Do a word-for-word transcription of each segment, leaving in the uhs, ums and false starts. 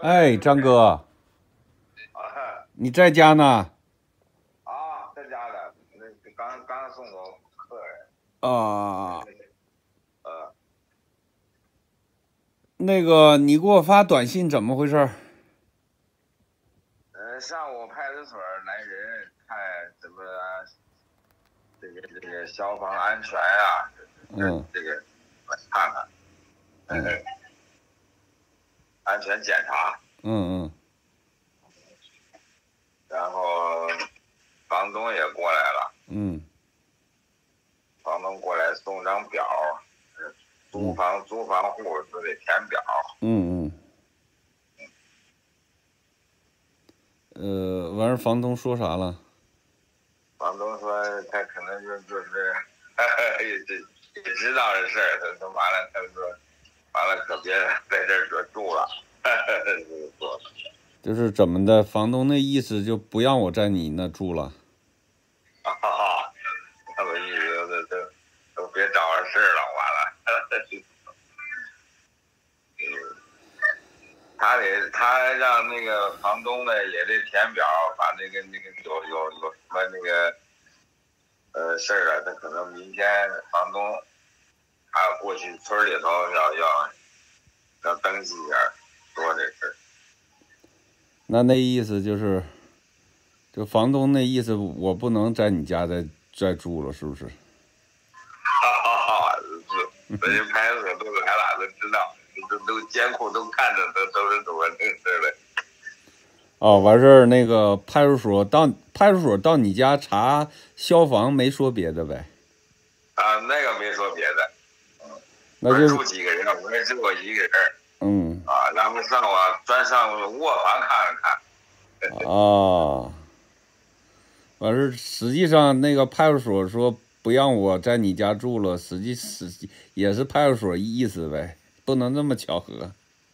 哎，张哥， 啊， 你在家呢？ 啊，在家呢，那刚刚送走客人。 啊， 呃， 那个，你给我发短信怎么回事？ 呃，上午派出所来人看怎么这个这个消防安全啊， 嗯， 这个看看，嗯，安全检查， 嗯嗯然后房东也过来了， 嗯房东过来送张表，呃租房租房户都得填表。 嗯嗯。呃，完事房东说啥了？ 房东说他可能就就是，也这也知道这事儿，他他完了，他说完了可别在这儿说住了，就是说， 就是怎么的？房东那意思就不让我在你那住了。 哈哈，他们意思都都都别找着事儿了，完了，嗯，他得他让那个房东呢也得填表，把那个那个有有有什么那个呃事儿啊，他可能明天房东他过去村里头要要要登记一下，说这事儿。 那那意思就是，就房东那意思，我不能在你家再再住了，是不是？ 哈哈哈，是，所以派出所都来了，都知道，都都监控都看着，都都是怎么这事儿的。 哦，完事儿那个派出所到派出所到你家查消防，没说别的呗？ 啊，那个没说别的，嗯， 那就住几个人，我也只我一个人。 嗯啊，然后上我专上卧房看了看。 啊，完事儿实际上那个派出所说不让我在你家住了，实际实际也是派出所意思呗，不能这么巧合。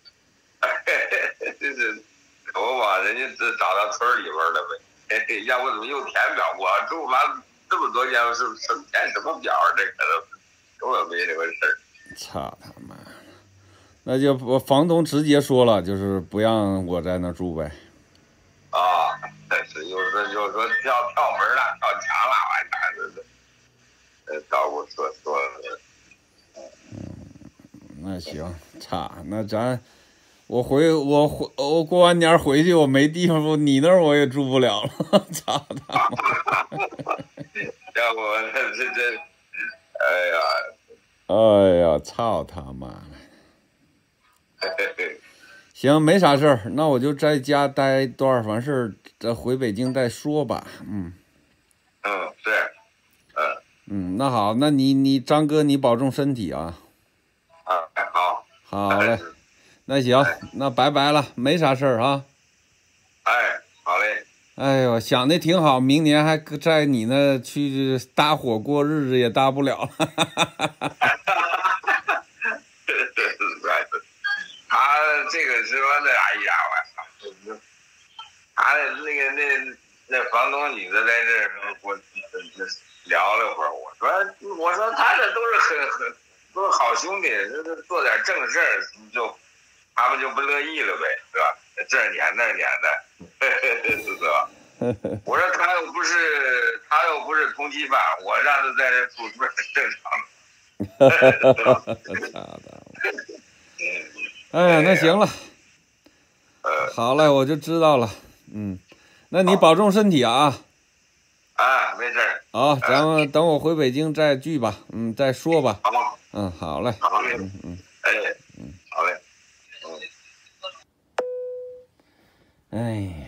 这是我把人家这找到村里边了呗，要不怎么又填表？我住完这么多年，是是填什么表？这个根本没这个事儿。 操他妈！那就我房东直接说了，就是不让我在那住呗。 啊，是有时有时候跳跳门了，跳墙了，完啥的，呃，到我说说。 那行，操，那咱我回我回我过完年回去，我没地方，你那儿我也住不了了，操他妈！ 要不这这这，哎呀， 哎呀，操他妈的！行，没啥事儿，那我就在家待段，完事儿再回北京再说吧。嗯嗯，是，嗯嗯，那好，那你你张哥你保重身体啊。 啊，好， 好嘞，那行，那拜拜了，没啥事儿啊。 哎，好嘞。 哎呦，想的挺好，明年还在你那去搭伙过日子也搭不了了。 他这个说的，哎呀，我操！他那个那那房东女的在这儿我聊了会儿，我说我说他这都是很很都是好兄弟，这做点正事儿就他们就不乐意了呗，是吧？这儿撵那儿撵的，是吧？我说他又不是他又不是通缉犯，我让他在这住不是很正常的。 操的！哎呀，那行了，好嘞，我就知道了。嗯，那你保重身体啊。 啊，没事儿。 好，咱们等我回北京再聚吧。嗯，再说吧。 好。 嗯，好嘞。 好嘞。 嗯嗯。 哎，嗯，好嘞。 嗯。哎呀。